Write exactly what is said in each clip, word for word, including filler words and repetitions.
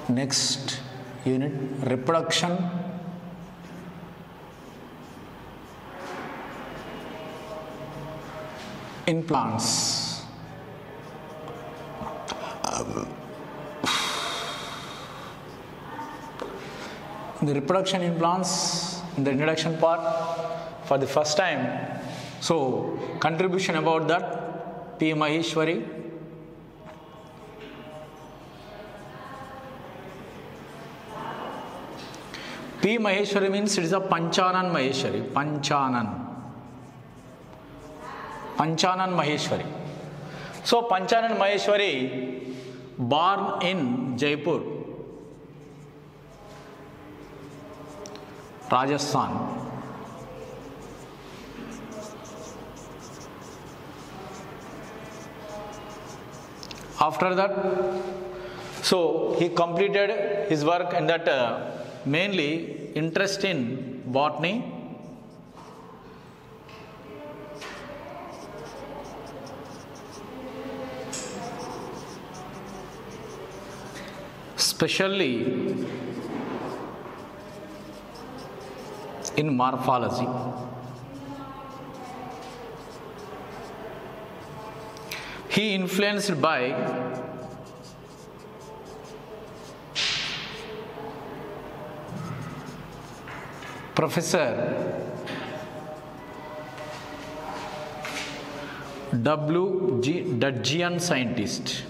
Next unit, reproduction in plants. The reproduction in plants in the introduction part for the first time. So contribution about that, P. Maheshwari. P. Maheshwari means it is a Panchanan Maheshwari. Panchanan. Panchanan Maheshwari. So Panchanan Maheshwari, born in Jaipur, Rajasthan. After that, so he completed his work in that uh, mainly interest in botany, especially in morphology. He influenced by Professor W G Dudgeon, scientist.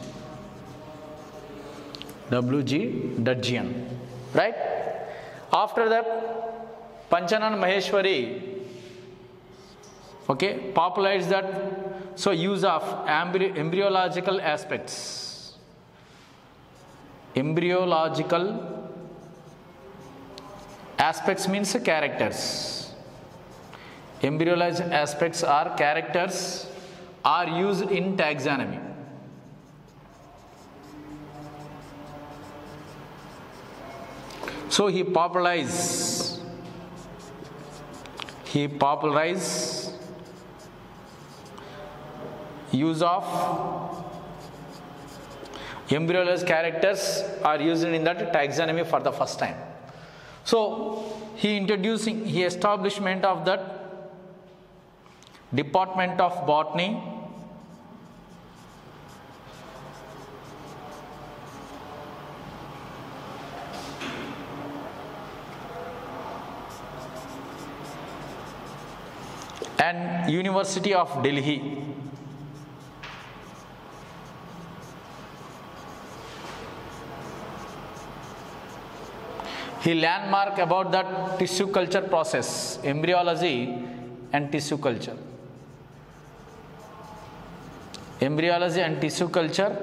W G Dudgeon, right? After that, Panchanan Maheshwari, okay, popularized that. So use of embry embryological aspects. Embryological aspects means characters. Embryological aspects are characters are used in taxonomy. So he popularized he popularized use of embryological characters are used in that taxonomy for the first time. So he introducing he establishment of that department of botany, and University of Delhi. He landmark about that tissue culture process, embryology and tissue culture. Embryology and tissue culture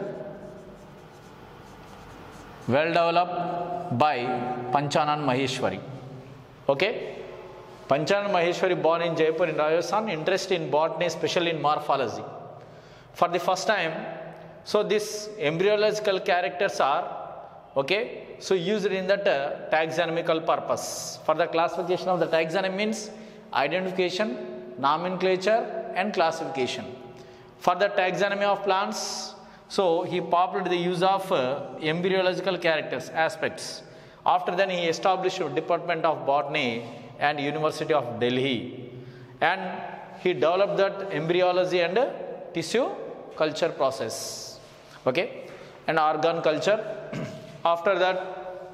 well developed by Panchanan Maheshwari. Okay? Panchanan Maheshwari, born in Jaipur in Rajasthan, interest in botany, especially in morphology. For the first time, so these embryological characters are okay, so used in that uh, taxonomical purpose. For the classification of the taxonomy means identification, nomenclature and classification. For the taxonomy of plants, so he popularized the use of uh, embryological characters, aspects. After then he established a department of botany and University of Delhi, and he developed that embryology and uh, tissue culture process, okay, and organ culture. After that,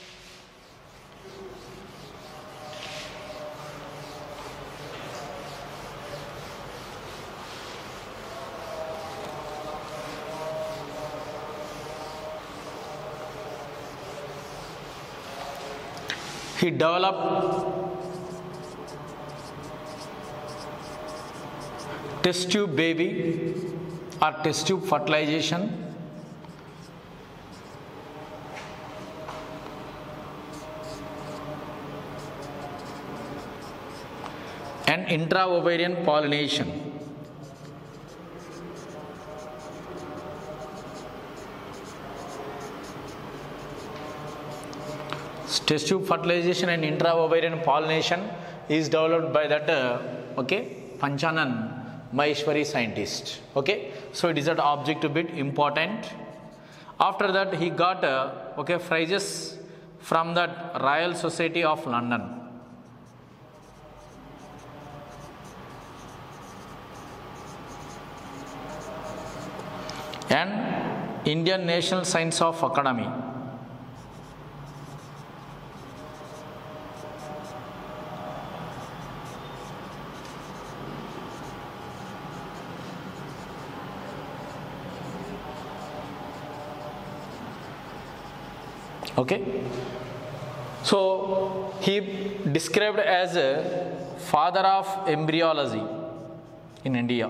he developed test tube baby or test tube fertilization, and intra-ovarian pollination. Test tube fertilization and intra-ovarian pollination is developed by that uh, okay, Panchanan Maheshwari scientist. Okay, so it is an object a bit important. After that, he got uh, okay prizes from that Royal Society of London. And Indian National Science of Academy. Okay, so he described as a father of embryology in India.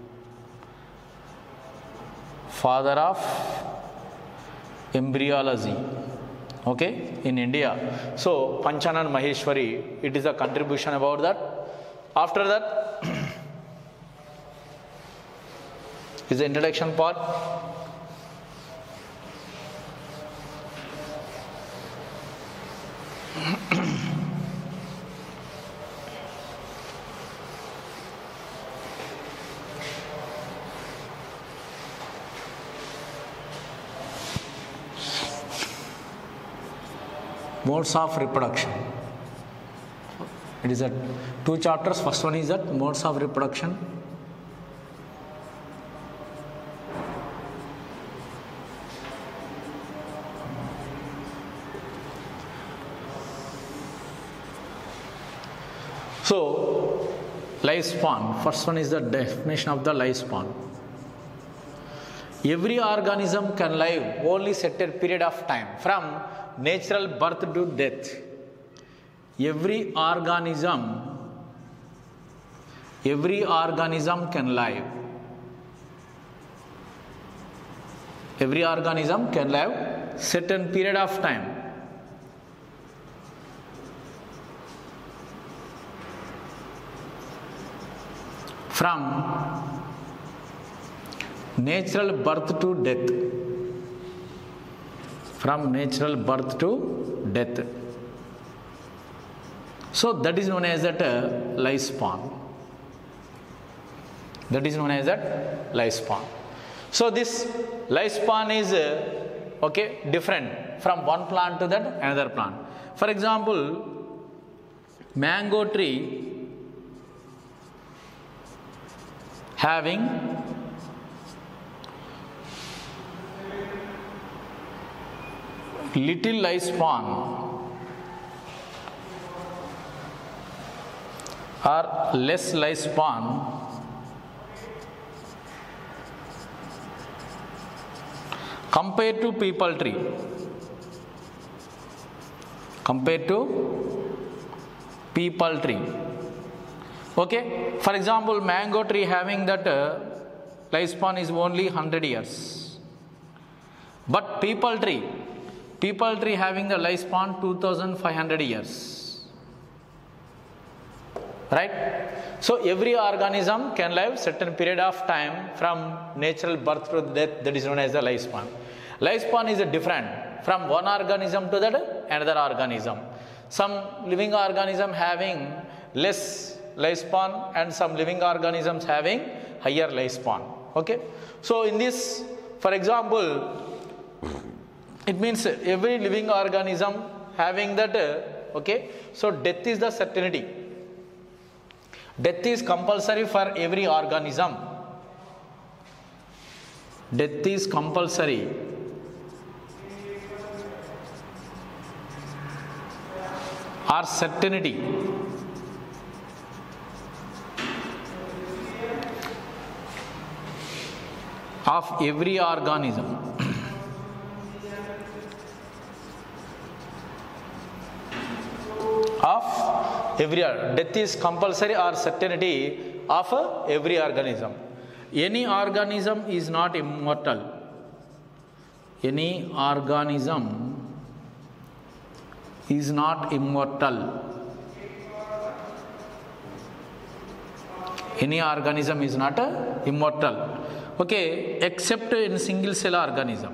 Father of embryology, okay, in India. So Panchanan Maheshwari, it is a contribution about that. After that is the introduction part. Modes of reproduction. It is that two chapters. First one is that modes of reproduction. So, lifespan. First one is the definition of the lifespan. Every organism can live only certain period of time from natural birth to death. Every organism, every organism can live. Every organism can live certain period of time. From natural birth to death. From natural birth to death. So that is known as that uh, lifespan. That is known as that lifespan. So this lifespan is uh, okay different from one plant to that another plant. For example, mango tree having little lifespan or less lifespan compared to peepal tree. Compared to peepal tree. Okay, for example, mango tree having that uh, lifespan is only one hundred years. But peepal tree, peepal tree having the lifespan two thousand five hundred years. Right? So every organism can live certain period of time from natural birth to death, that is known as the lifespan. Lifespan is different from one organism to that another organism. Some living organism having less lifespan and some living organisms having higher lifespan. Okay, so in this, for example, it means every living organism having that uh, okay, so death is the certainty. Death is compulsory for every organism. Death is compulsory or certainty of every organism. Of every death is compulsory or certainty of every organism. Any organism is not immortal. Any organism is not immortal. Any organism is not uh, immortal. Okay, except in single cell organism.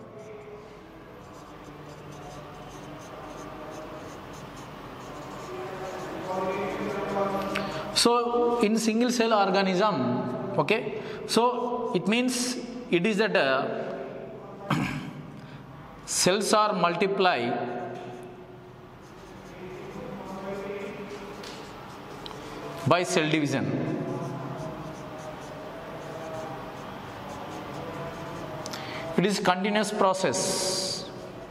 So in single cell organism, okay, so it means it is that uh, cells are multiply by cell division. It is continuous process.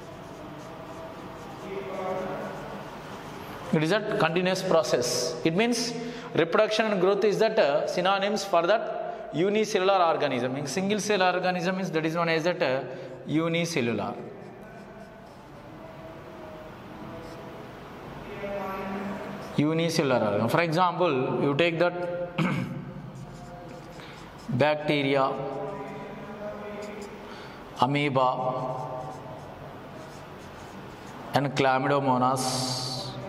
It is a continuous process. It means reproduction and growth is that uh, synonyms for that unicellular organism. In single cell organism is that is known as that uh, unicellular. Unicellular organism. For example, you take that bacteria, amoeba, and chlamydomonas.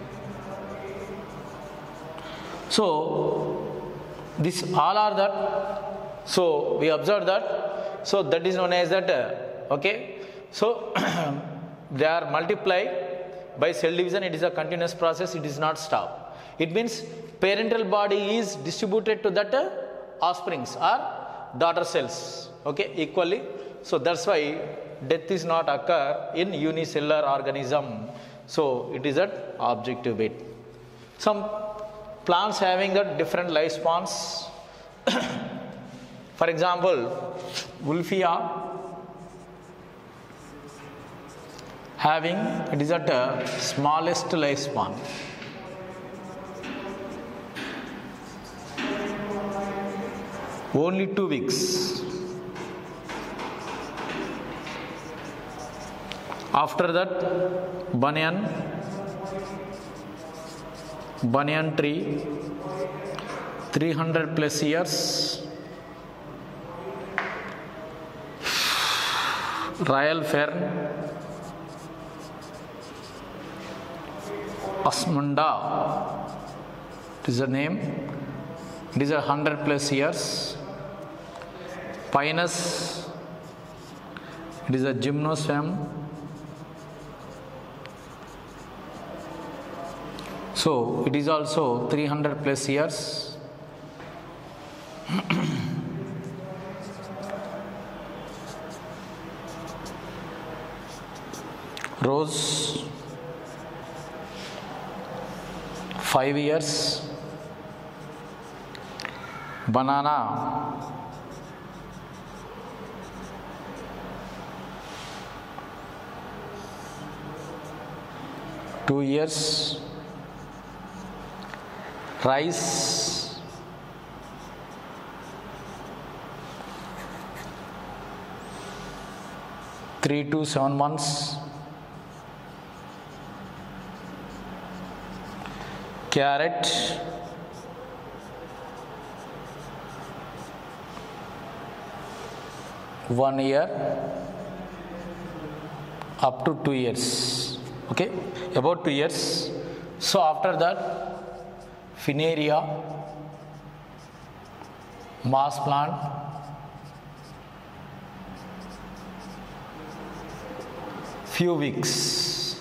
So this all are that. So we observe that. So that is known as that. Uh, okay. So they are multiplied by cell division. It is a continuous process. It is not stop. It means parental body is distributed to that uh, offsprings or daughter cells. Okay, equally. So that's why death is not occur in unicellular organism. So it is an objective bit. Some plants having the different lifespans. For example, Wolffia having it is at the smallest lifespan. Only two weeks. After that, banyan, banyan tree, three hundred plus years, royal fern, Asmunda, it is a name, it is a hundred plus years, Pinus, it is a gymnosperm. So it is also three hundred plus years. Rose, five years. Banana, two years. Rice, three to seven months. Carrot, one year up to two years. Okay, about two years. So after that, Fineria, mass plant, few weeks.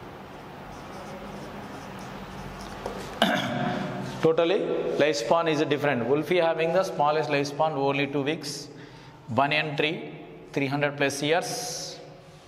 Totally, lifespan is different. Wolffia having the smallest lifespan, only two weeks. Banyan tree, three hundred plus years.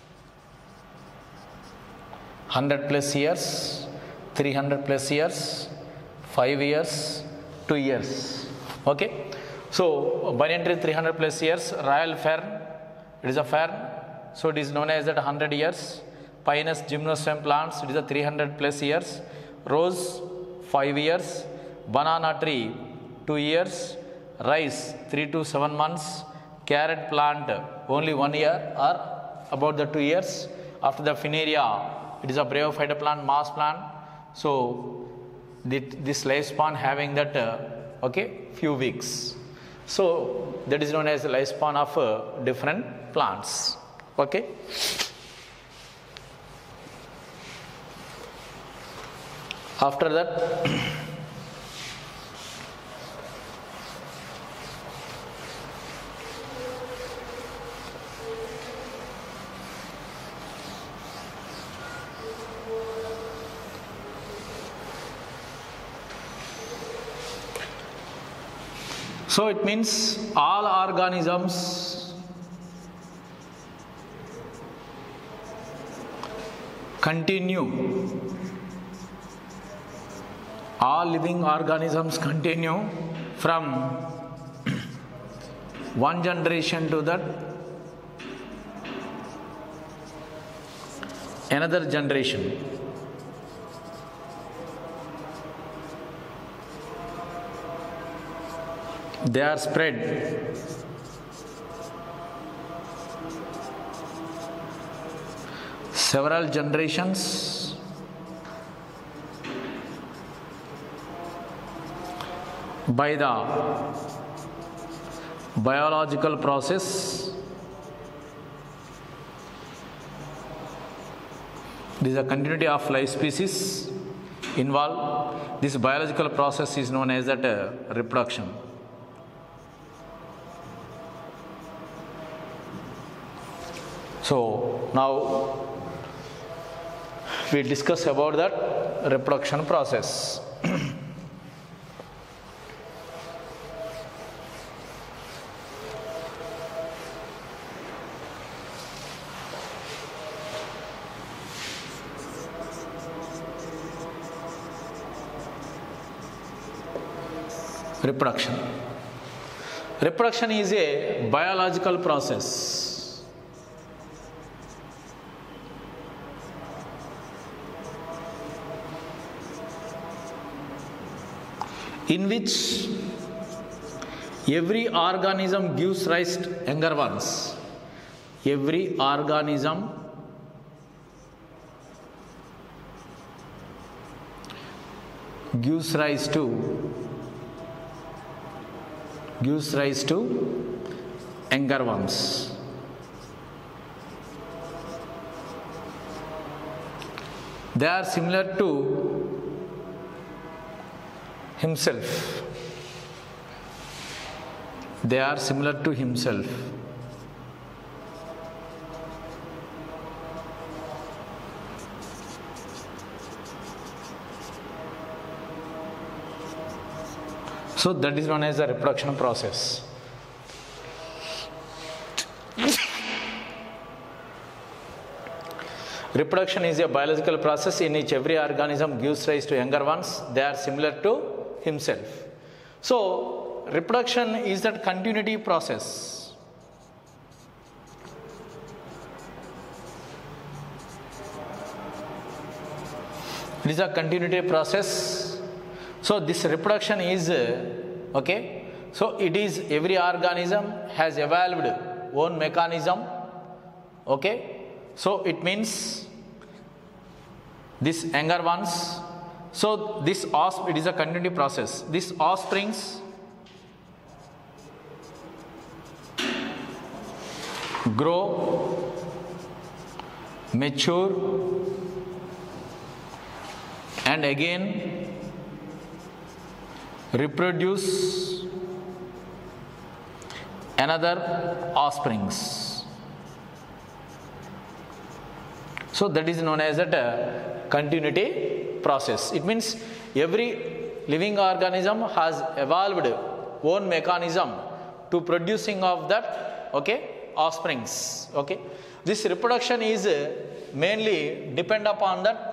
one hundred plus years, three hundred plus years. five years, two years. Okay. So, banyan tree three hundred plus years, royal fern, it is a fern. So, it is known as that one hundred years. Pinus gymnosperm plants, it is a three hundred plus years. Rose, five years. Banana tree, two years. Rice, three to seven months. Carrot plant, only one year or about the two years. After the Fineria, it is a bryophyte plant, mass plant. So, this lifespan having that uh, okay few weeks. So that is known as the lifespan of uh, different plants. Okay. After that, so it means all organisms continue. All living organisms continue from one generation to that another generation. They are spread several generations by the biological process. This is a continuity of life species involved. This biological process is known as that uh, reproduction. So now we discuss about that reproduction process. Reproduction. Reproduction is a biological process in which every organism gives rise to younger ones. Every organism gives rise to gives rise to younger ones. They are similar to himself. They are similar to himself. So that is known as the reproduction process. Reproduction is a biological process in which every organism gives rise to younger ones. They are similar to himself. So reproduction is that continuity process. It is a continuity process. So this reproduction is uh, okay. So it is every organism has evolved own mechanism. Okay. So it means this younger ones. So this offspring, it is a continuity process. These offsprings grow, mature, and again reproduce another offsprings. So that is known as a continuity process. It means every living organism has evolved own mechanism to producing of that okay offsprings. Okay, this reproduction is mainly depend upon that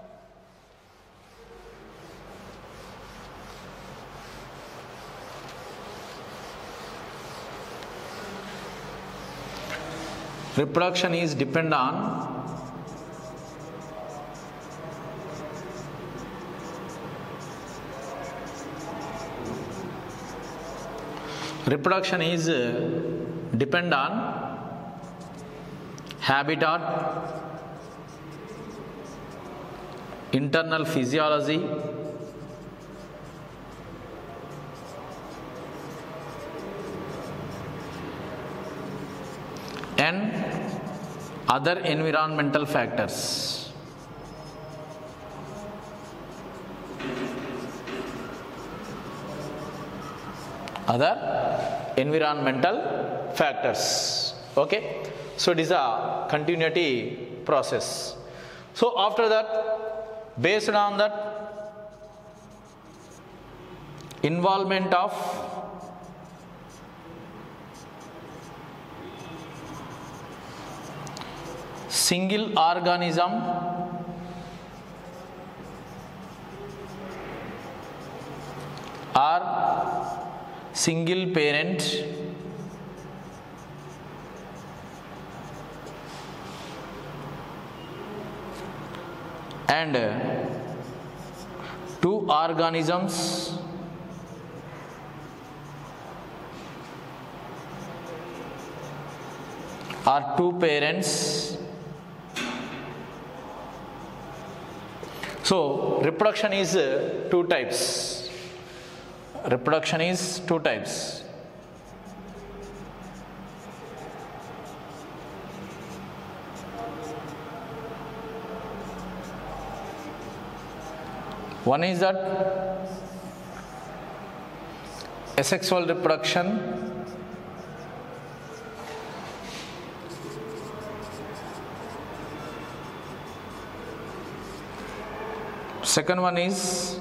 reproduction is depend on reproduction is depend on habitat, internal physiology, and other environmental factors. Other environmental factors. Okay, so it is a continuity process. So after that, based on that involvement of single organism are single parent and two organisms are two parents. So reproduction is uh, two types. Reproduction is two types. One is that asexual reproduction. Second one is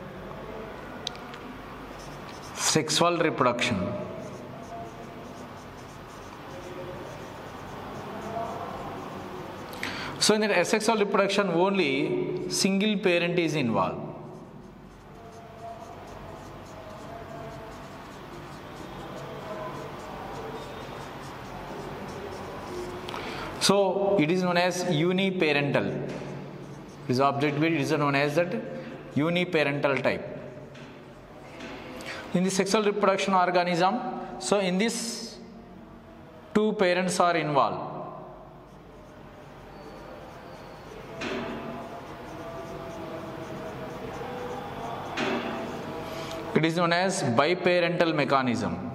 sexual reproduction. So in the asexual reproduction only single parent is involved. So it is known as uniparental. It is objectively it is known as that uniparental type. In the sexual reproduction organism, so in this two parents are involved. It is known as biparental mechanism.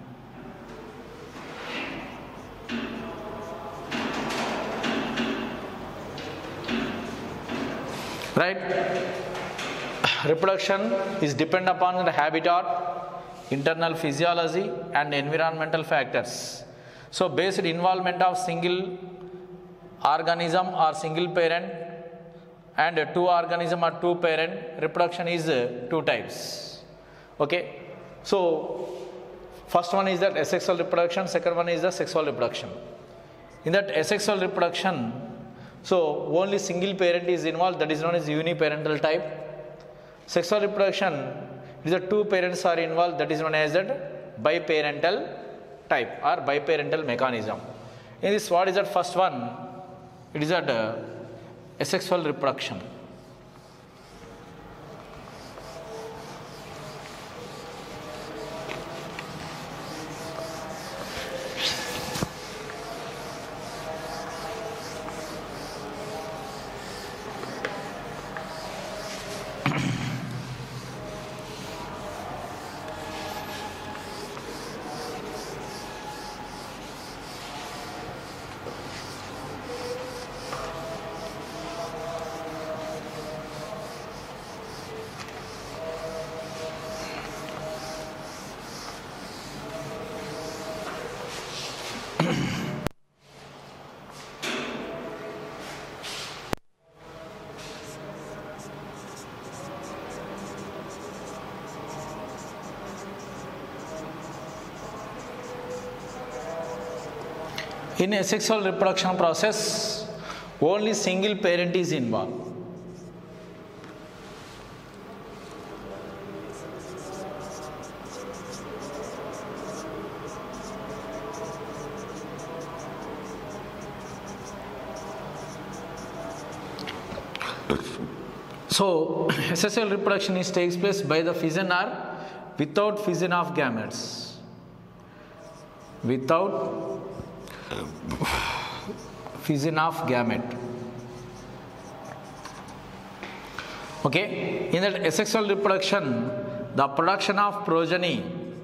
Right? Reproduction is dependent upon the habitat, internal physiology and environmental factors. So based involvement of single organism or single parent and two organism or two parent, reproduction is two types. Okay. So first one is that asexual reproduction, second one is the sexual reproduction. In that asexual reproduction, so only single parent is involved, that is known as uniparental type. Sexual reproduction, it is that two parents are involved, that is known as that biparental type or biparental mechanism. In this, what is that first one? It is that uh, asexual reproduction. In a sexual reproduction process, only single parent is involved. So, sexual reproduction is takes place by the fission or without fission of gametes. Without fission of gamete. Okay, in that asexual reproduction, the production of progeny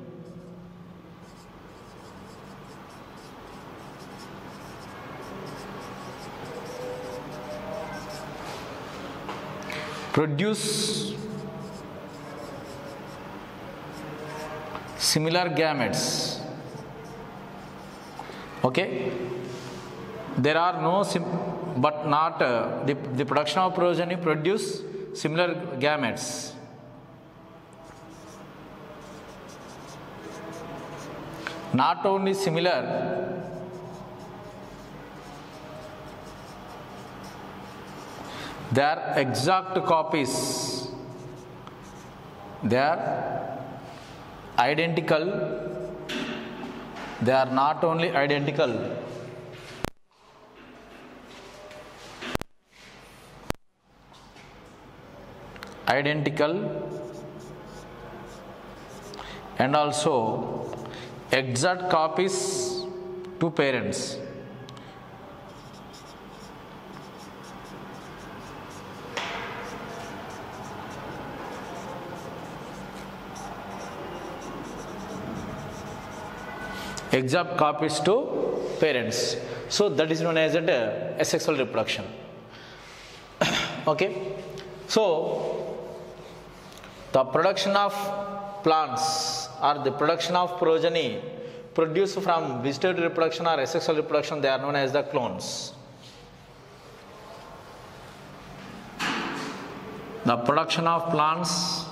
produce similar gametes. Okay, there are no sim but not uh, the, the production of progeny produce similar gametes. Not only similar, they are exact copies. They are identical, they are not only identical, identical and also exact copies to parents. Exact copies to parents. So that is known as a asexual reproduction. Okay. So the production of plants or the production of progeny produced from vegetative reproduction or asexual reproduction, they are known as the clones. The production of plants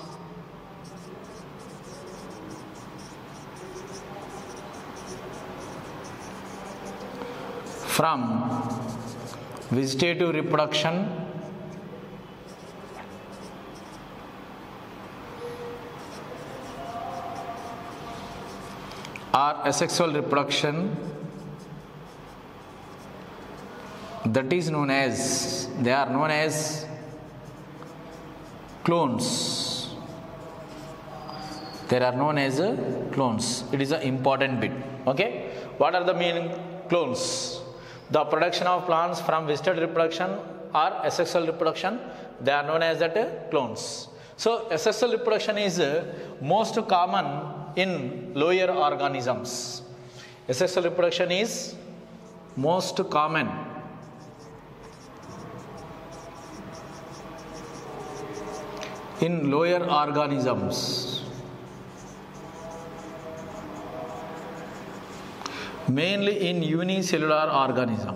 from vegetative reproduction or asexual reproduction, that is known as, they are known as clones. They are known as clones. It is an important bit. Okay. What are the meaning? Clones. The production of plants from vegetative reproduction or asexual reproduction, they are known as that clones. So asexual reproduction is most common in lower organisms. Asexual reproduction is most common in lower organisms, mainly in unicellular organism.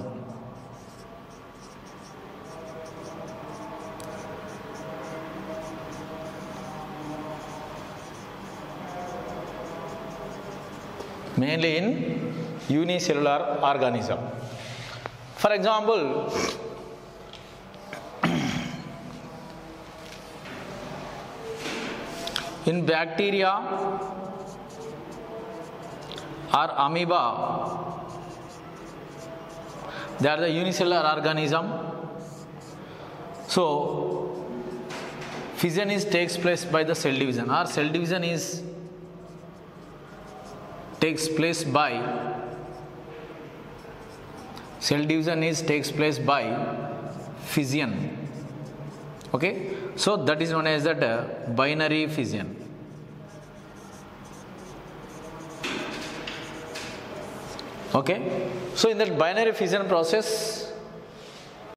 Mainly in unicellular organism. For example, in bacteria or amoeba, they are the unicellular organism. So fission is takes place by the cell division, or cell division is takes place by cell division is takes place by fission. Okay, so that is known as that uh, binary fission. Okay, so in that binary fission process,